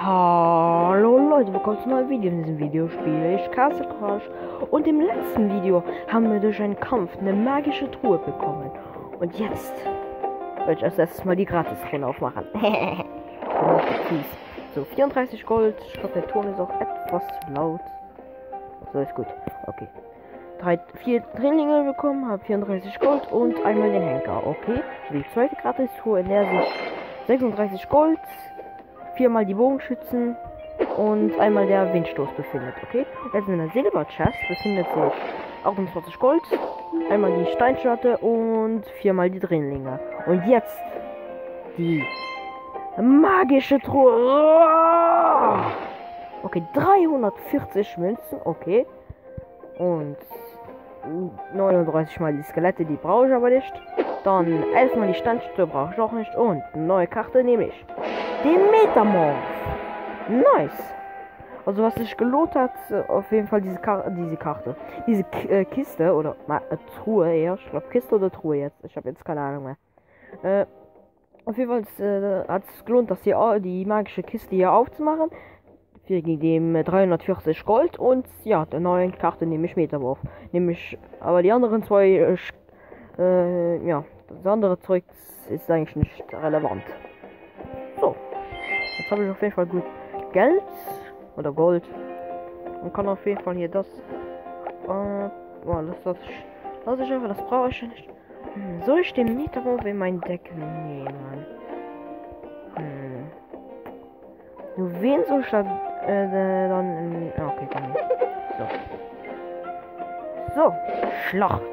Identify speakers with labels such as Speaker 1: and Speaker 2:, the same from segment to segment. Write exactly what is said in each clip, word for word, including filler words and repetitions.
Speaker 1: Hallo Leute, willkommen zu einem neuen Video. In diesem Video spiele ich Castle Crash und im letzten Video haben wir durch einen Kampf eine magische Truhe bekommen. Und jetzt werde ich als erstes mal die Gratis-Truhe aufmachen. So, vierunddreißig Gold. Ich glaube, der Ton ist auch etwas zu laut. So, ist gut. Okay. Drei, vier Drillinge bekommen, habe vierunddreißig Gold und einmal den Henker. Okay. Die zweite Gratis-Truhe, in der sich sechsunddreißig Gold, viermal die Bogenschützen und einmal der Windstoß befindet, okay? Jetzt in der Silber-Chest befindet sich achtundzwanzig Gold, einmal die Steinscharte und viermal die Drillinge. Und jetzt die magische Truhe. Okay, dreihundertvierzig Münzen, okay. Und neununddreißig mal die Skelette, die brauche ich aber nicht. Dann elf mal die Steinscharte brauche ich auch nicht. Und eine neue Karte nehme ich. Den Metamorph. Nice. Also was sich gelohnt hat, auf jeden Fall diese, Kar diese Karte. Diese K äh, Kiste oder äh, Truhe eher. Ich glaube Kiste oder Truhe jetzt. Ich habe jetzt keine Ahnung mehr. Äh, auf jeden Fall äh, hat es gelohnt, dass hier die magische Kiste hier aufzumachen. Gegen dem äh, dreihundertvierzig Gold und ja, der neuen Karte nehme ich Metamorph. Nehme ich aber die anderen zwei, äh, äh, ja, das andere Zeug ist eigentlich nicht relevant. So. Jetzt habe ich auf jeden Fall gut Geld oder Gold und kann auf jeden Fall hier das äh, oh, das das das ich einfach, das brauche ich nicht. Hm, soll ich den Metamorph in mein Deck nehmen? Hm. Nur wen soll ich dann äh, dann in, ah, okay, dann so so Schlacht.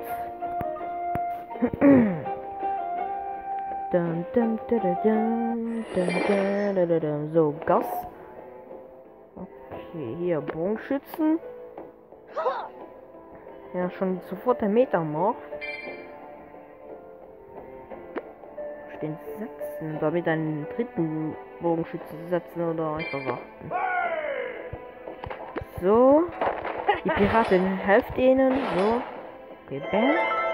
Speaker 1: Dun, dun, dun, dun, dun, dun, dun, dun, dun. So, Gas. Okay, hier Bogenschützen. Ja, schon sofort der Metamorph. Den sechsten, damit einen dritten Bogenschützen setzen oder einfach warten. So. Die Piratin helft ihnen. So. Okay, bam.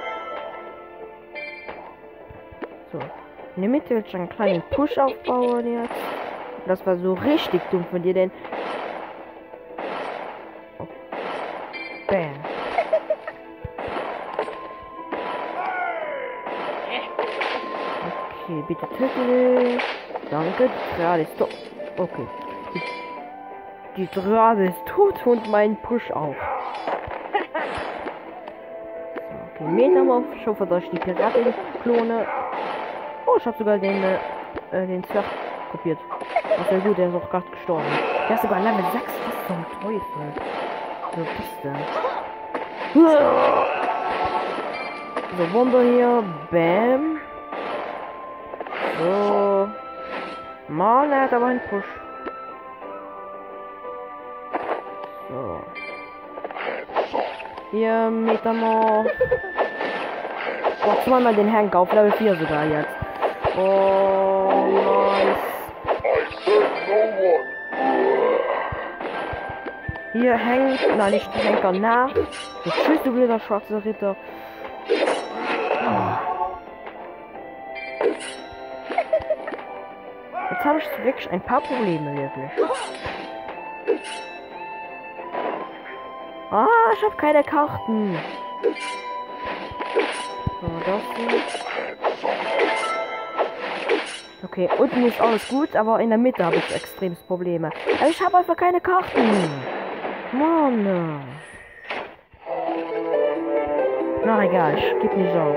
Speaker 1: So. In der Mitte wird schon einen kleinen Push aufbauen jetzt. Das war so richtig dumm von dir, denn. Oh. Bam. Okay, bitte töte. Danke, die Triade ist tot. Okay. Die, die Triade ist tot und mein Push auch. So, okay, Metamorph. Ich hoffe, dass ich die Piraten-Klone. Oh, ich habe sogar den, äh, den Zwerg kopiert. Das ist ja gut, der ist auch gerade gestorben. Der ist sogar Level sechs. Das ist so ein Teufel. So, was denn? So, Wunder hier. Bam. So. Mann, er hat aber einen Push. So. Hier, Metamorph. Oh, zweimal den Henker auf Level vier sogar jetzt. Oh, nice. Hier hängt, nein, nicht Henker nach. So, tschüss, du blöder schwarzer Ritter. Oh. Jetzt habe ich wirklich ein paar Probleme, wirklich. Ah, ich habe keine Karten. So, das hier. Okay, unten ist alles gut, aber in der Mitte habe ich extrem Probleme. Also ich habe einfach keine Karten. Mann. Na egal, ich gebe nicht auf.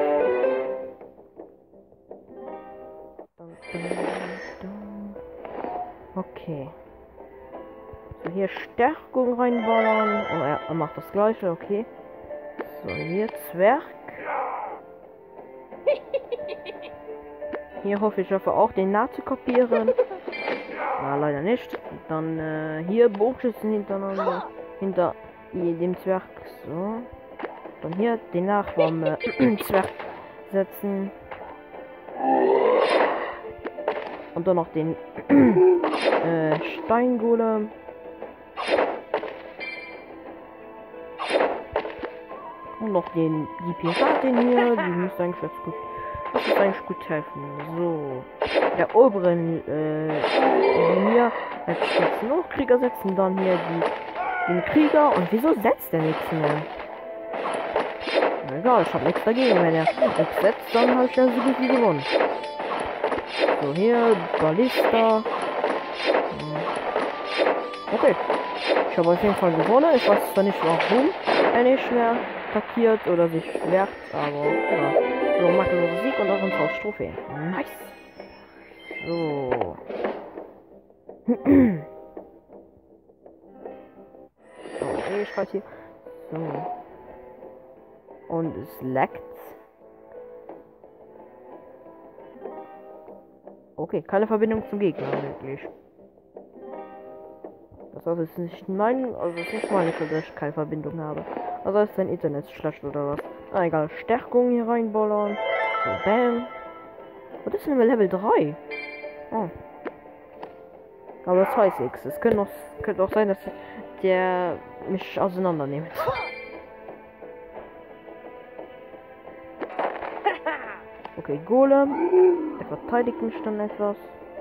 Speaker 1: Okay. So, hier Stärkung reinballern. Oh, ja, er macht das gleiche, okay. So, hier Zwerg. Hier hoffe ich hoffe auch den Nah zu kopieren. Ah, leider nicht. Dann äh, hier Bogenschützen hintereinander. Hinter dem Zwerg. So. Dann hier den Nachbarn äh, Zwerg setzen. Und dann noch den äh, Steingolem. Und noch den die Piratin hier. Die müsste eigentlich ganz gut. Das ist eigentlich gut helfen. So. der oberen äh, Linie jetzt noch Krieger setzen, dann hier die, den Krieger. Und wieso setzt der nichts mehr? Egal, ich habe nichts dagegen. Wenn er nichts setzt, dann habe ich ja so gut wie gewonnen. So, hier, Ballista. Okay. Ich habe auf jeden Fall gewonnen. Ich weiß zwar nicht warum er nicht mehr attackiert oder sich wehrt, aber ja. So, makellose Sieg und auch ein Haus Trophäe. Nice. So. So, ich halt hier. So. Und es leckt. Okay, keine Verbindung zum Gegner, wirklich. Das heißt, es ist nicht mein, also es ist nicht meine Schuld, dass ich keine Verbindung habe. Also ist dein Internet schlecht oder was? Ah, egal. Stärkung hier reinbollern. So, bam. Und das ist nur Level drei. Oh. Aber das heißt nichts. Es könnte auch, könnte auch sein, dass der mich auseinandernimmt. Okay, Golem. Der verteidigt mich dann etwas.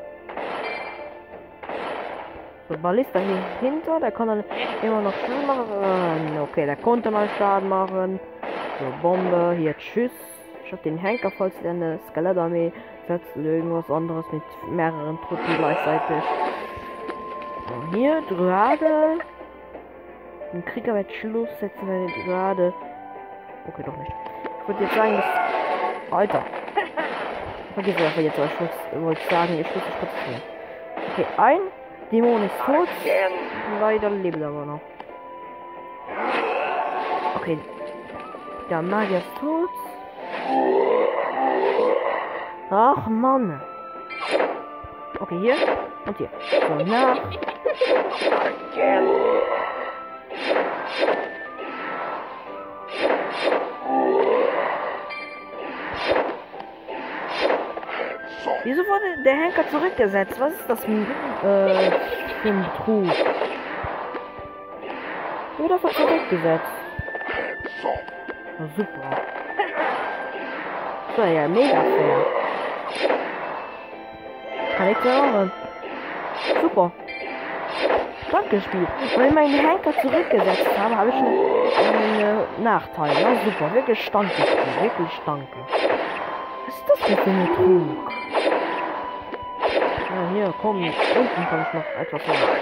Speaker 1: So, Ballista hier hinter, der kann dann immer noch Schaden machen. Okay, der konnte mal Schaden machen. So, Bombe, hier Tschüss. Ich hab den Henker, falls der eine Skelettarmee setzt oder irgendwas anderes mit mehreren Truppen gleichzeitig. So, hier, Druade. Den Krieger wird Schluss setzen wir den Druade. Okay, doch nicht. Ich würde jetzt sagen, dass... Alter. Vergiss einfach jetzt, was ich wollte sagen, ich muss mich konzentrieren. Okay, ein Dämon ist tot. Leider lebt aber noch. Okay. Der Magier ist tot. Ach Mann. Okay, hier und hier. So, nach. Wieso wurde der Henker zurückgesetzt? Was ist das für, äh, für ein Betrug? Wurde einfach zurückgesetzt. Oh, super. Das war ja mega fair. Kann ich sagen. Super. Danke, Spiel. Wenn ich meinen Henker zurückgesetzt habe, habe ich einen äh, Nachteil. Ja, super. Wirklich danke, Spiel. Wirklich danke. Was ist das denn für ein Betrug? Ja, hier, komm, unten kann ich noch etwas hören.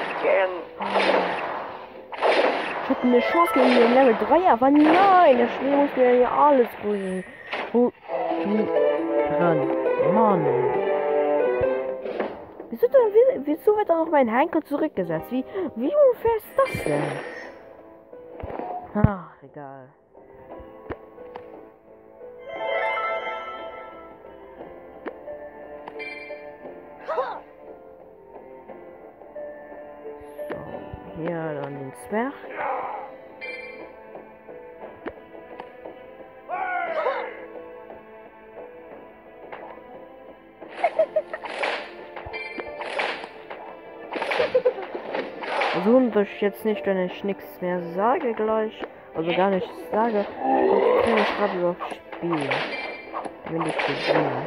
Speaker 1: Ich hatte eine Chance gegen den Level drei, aber nein, der Schnee muss mir hier alles bringen. Wo? Dran. Mann. Wieso, denn, wieso wird da noch mein Henker zurückgesetzt? Wie, wie unfair ist das denn? Ach, egal. Hier dann den Zwerg. Also dass ich jetzt nicht, wenn ich nichts mehr sage gleich, also gar nichts sage, ich konzentriere mich gerade aufs Spiel. Wenn ich gesehen.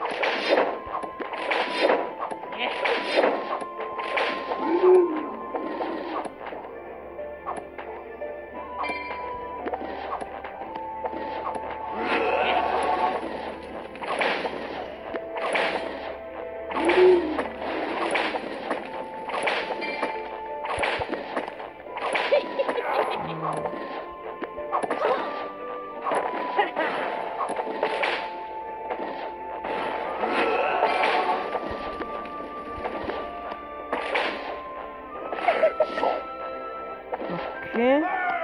Speaker 1: Okay.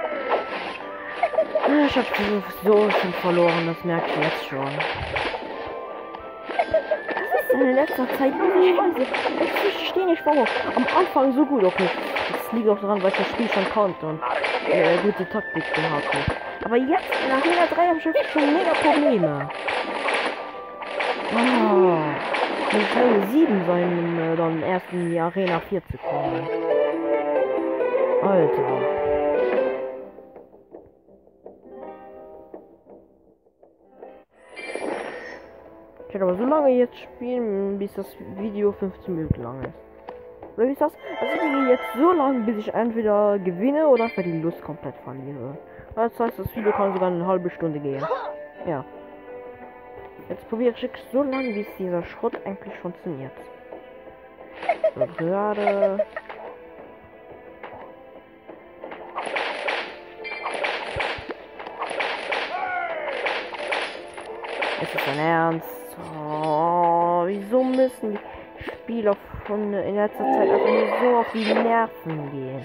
Speaker 1: Ich hab so schon verloren, das merke ich jetzt schon. Das ist in letzter Zeit ich weiß, ich verstehe nicht warum. Am Anfang so gut, okay. Das liegt auch daran, weil ich das Spiel schon konnte und äh, gute Taktik hatte. Aber jetzt, in Arena drei habe ich schon mega Probleme. Oh, mit Teil sieben sein, äh, dann erst in die Arena vier zu kommen. Alter. Ich werde aber so lange jetzt spielen, bis das Video fünfzehn Minuten lang ist. Oder wie ist das? Also ich gehe jetzt so lange, bis ich entweder gewinne oder für die Lust komplett verliere. Das heißt, das Video kann sogar eine halbe Stunde gehen. Ja. Jetzt probiere ich so lange, bis dieser Schrott eigentlich funktioniert. So, gerade. Ist das dein Ernst? Oh, wieso müssen die Spieler von in letzter Zeit einfach nur so auf die Nerven gehen?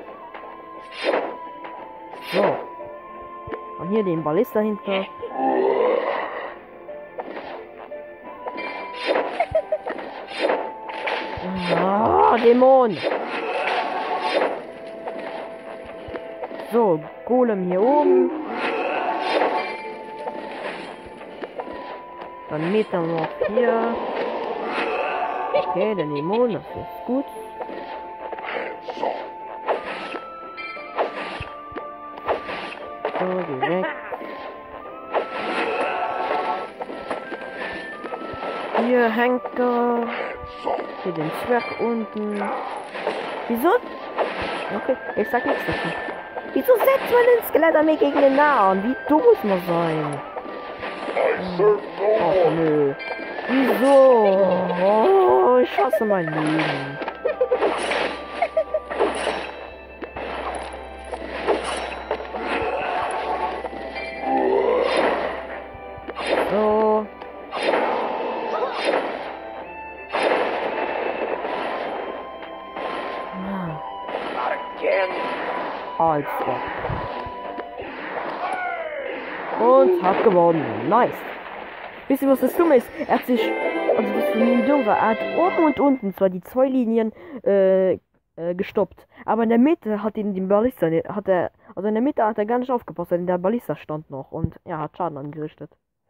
Speaker 1: So. Und hier den Ballist dahinter. Ah, Dämon! So, Golem hier oben. Dann Meter noch hier. Okay, der Dämon, das ist gut. So, geh weg. Hier hängt er. Hier den Zwerg unten. Wieso? Okay, ich sag nichts dazu. Wieso setzt man den Skelett an mir gegen den Nahen? Wie dumm muss man sein? Oh nö. Wieso? Oh, ich hasse mein Leben. So. Als ob. Und hat gewonnen. Nice. Wisst ihr, was das Dumme ist? Er hat sich, also das für ihn dumm war, er hat oben und unten zwar die zwei Linien äh, äh, gestoppt, aber in der Mitte hat ihn den Ballista, hat er, also in der Mitte hat er gar nicht aufgepasst, denn der Ballista stand noch und ja, hat Schaden angerichtet.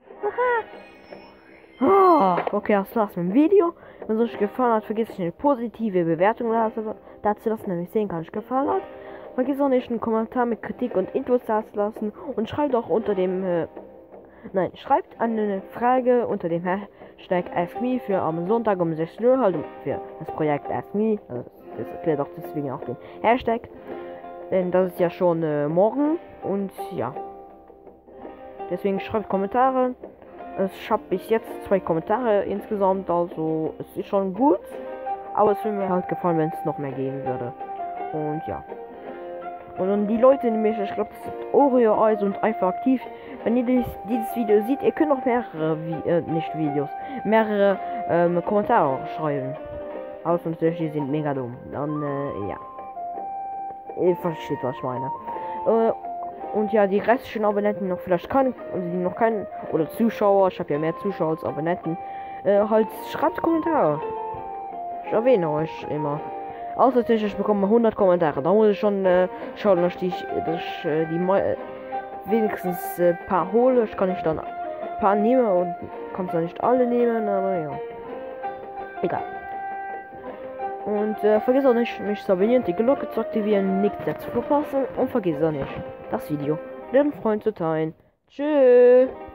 Speaker 1: Oh, okay, das war's mit dem Video. Wenn es euch gefallen hat, vergesst nicht eine positive Bewertung dazu lassen, damit ich sehen kann, euch gefallen hat. Vergesst auch nicht einen Kommentar mit Kritik und Infos da zu lassen und schreibt auch unter dem, äh, nein, schreibt eine Frage unter dem Hashtag AskMe für am Sonntag um sechzehn Uhr, halt für das Projekt AskMe, also das erklärt auch deswegen auch den Hashtag, denn das ist ja schon äh, morgen und ja, deswegen schreibt Kommentare. Ich habe bis jetzt zwei Kommentare insgesamt, also es ist schon gut, aber es würde mir halt gefallen, wenn es noch mehr geben würde. Und ja. Und dann die Leute, die mich, ich glaube, das ist Oreo Eis und einfach aktiv. Wenn ihr dies, dieses Video seht, ihr könnt noch mehrere, Vi äh, nicht Videos, mehrere ähm, Kommentare schreiben. Außer natürlich, die sind mega dumm. Dann, äh, ja. Ihr versteht, was ich meine. Äh, Und ja, die restlichen Abonnenten noch vielleicht kann, also die noch keinen, oder Zuschauer, ich habe ja mehr Zuschauer als Abonnenten, äh, halt schreibt Kommentare. Ich erwähne euch immer. Außer natürlich, ich bekomme hundert Kommentare. Da muss ich schon äh, schauen, dass ich, dass ich äh, die äh, wenigstens ein äh, paar hole. Ich kann nicht dann ein paar nehmen und kann zwar nicht alle nehmen, aber ja. Egal. Und äh, vergiss auch nicht, mich zu abonnieren, die Glocke zu aktivieren, nichts mehr zu verpassen und vergiss auch nicht, das Video mit einem Freund zu teilen. Tschüss.